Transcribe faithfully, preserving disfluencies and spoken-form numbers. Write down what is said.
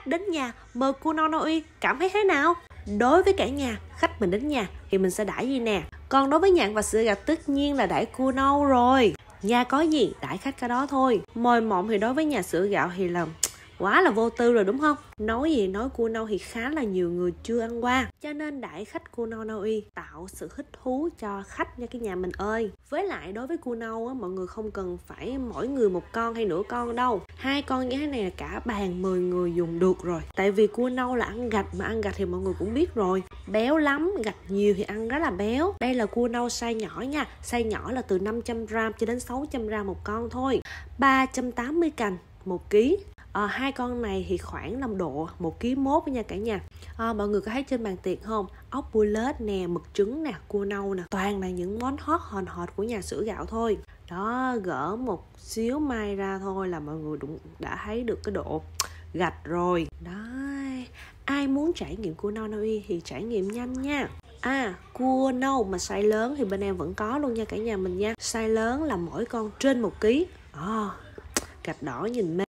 khách đến nhà mời cua nâu Na Uy, cảm thấy thế nào? Đối với cả nhà, khách mình đến nhà thì mình sẽ đãi gì nè? Còn đối với nhạn và sữa gạo tất nhiên là đãi cua nâu rồi. Nhà có gì đãi khách cái đó thôi. Mồi mộng thì đối với nhà sữa gạo thì là quá là vô tư rồi đúng không? Nói gì nói, cua nâu thì khá là nhiều người chưa ăn qua, cho nên đãi khách cua nâu Na Uy tạo sự thích thú cho khách nha cái nhà mình ơi. Với lại đối với cua nâu á, mọi người không cần phải mỗi người một con hay nửa con đâu. Hai con như thế này là cả bàn mười người dùng được rồi. Tại vì cua nâu là ăn gạch, mà ăn gạch thì mọi người cũng biết rồi, béo lắm, gạch nhiều thì ăn rất là béo. Đây là cua nâu size nhỏ nha, size nhỏ là từ năm trăm gram cho đến sáu trăm gram một con thôi, ba trăm tám mươi cành một ký. À, hai con này thì khoảng năm độ một ký mốt nha cả nhà. À, mọi người có thấy trên bàn tiệc không? Ốc bươu lết nè, mực trứng nè, cua nâu nè, toàn là những món hot hòn hot của nhà sữa gạo thôi. Đó, gỡ một xíu mai ra thôi là mọi người cũng đã thấy được cái độ gạch rồi. Đó, ai muốn trải nghiệm cua nâu Na Uy thì trải nghiệm nhanh nha. À, cua nâu mà size lớn thì bên em vẫn có luôn nha cả nhà mình nha. Size lớn là mỗi con trên một ký. À, gạch đỏ nhìn mê.